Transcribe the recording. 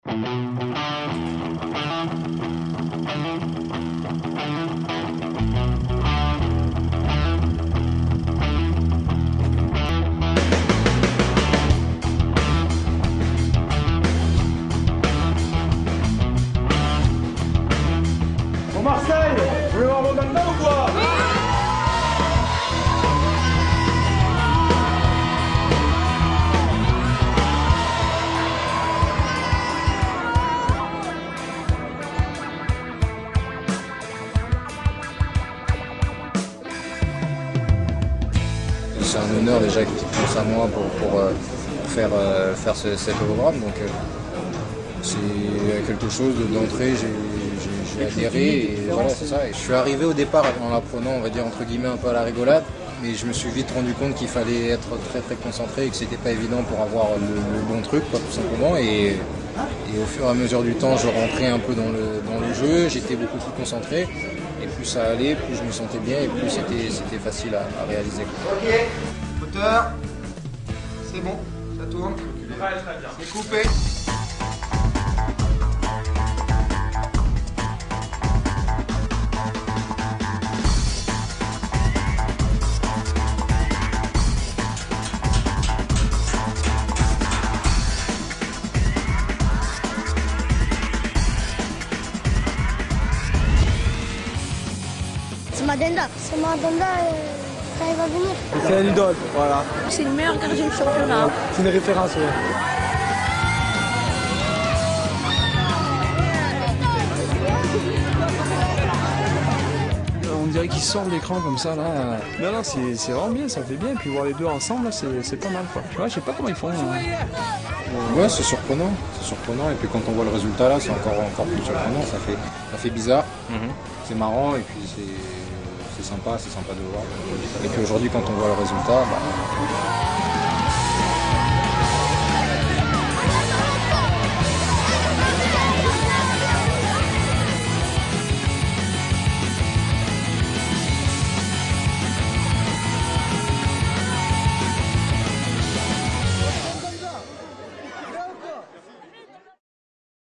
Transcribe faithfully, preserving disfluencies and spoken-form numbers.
Bon Marseille, vous voulez voir mon maintenant ou quoi? C'est un honneur déjà qu'il pense à moi pour, pour euh, faire, euh, faire ce, cet hologramme. Donc euh, c'est quelque chose d'entrée, j'ai adhéré et voilà, c'est ça. Et je suis arrivé au départ en l'apprenant, on va dire entre guillemets un peu à la rigolade, mais je me suis vite rendu compte qu'il fallait être très très concentré et que c'était pas évident pour avoir le, le bon truc, quoi, tout simplement. Et, et au fur et à mesure du temps, je rentrais un peu dans le, dans le jeu, j'étais beaucoup plus concentré. Et plus ça allait, plus je me sentais bien et plus c'était facile à, à réaliser. Ok, moteur, c'est bon, ça tourne. C'est coupé. C'est Madenda. C'est Madenda, euh, quand il va venir. C'est un idole, voilà. C'est le meilleur gardien du championnat. C'est une référence, ouais. On dirait qu'ils sortent l'écran comme ça, là. Non, non, c'est vraiment bien, ça fait bien. Et puis voir les deux ensemble, c'est pas mal, quoi. Ouais, je sais pas comment ils font. Hein. Ouais, c'est surprenant, c'est surprenant. Et puis quand on voit le résultat là, c'est encore, encore plus surprenant. Ça fait, ça fait bizarre, mm-hmm. C'est marrant et puis c'est sympa, c'est sympa de voir. Et puis aujourd'hui, quand on voit le résultat, bah...